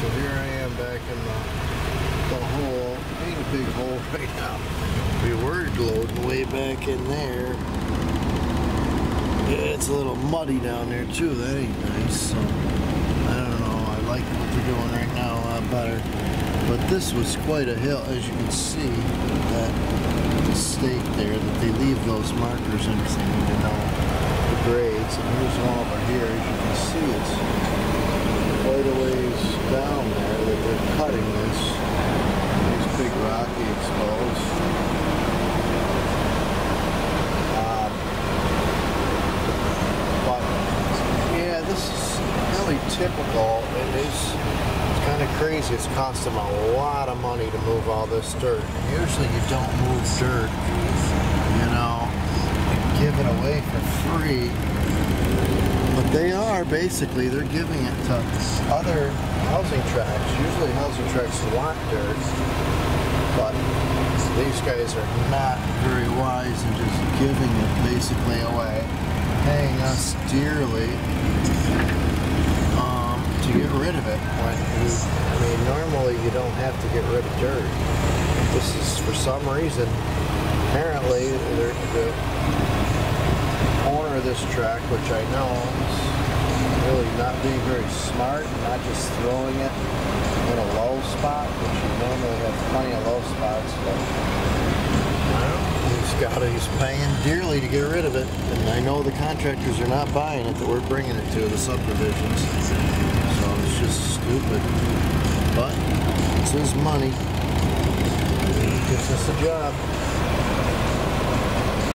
so here I am back in the hole. Ain't a big hole right now. We were loading way back in there. Yeah, it's a little muddy down there too. That ain't nice. So I don't know. I like what they're doing right now a lot better. But this was quite a hill, as you can see. That stake there, that they leave those markers in because they need to know the grades. And here's one over here. As you can see, it's quite a ways down there that they're cutting this. These big rocky exposed. But yeah, this is really typical. It's kind of crazy. It's cost them a lot of money to move all this dirt. Usually you don't move dirt, you know, and give it away for free. But they are basically, they're giving it to other housing tracts. Usually housing tracts want dirt, but these guys are not very wise in just giving it basically away, paying us dearly to get rid of it. When I mean, normally you don't have to get rid of dirt. This is, for some reason, apparently the owner of this track, which I know is really not being very smart, and not just throwing it in a low spot, which you normally have plenty of low spots, but he's paying dearly to get rid of it, and I know the contractors are not buying it that we're bringing it to, the subdivisions, so it's just stupid, but it's his money, he gives us a job.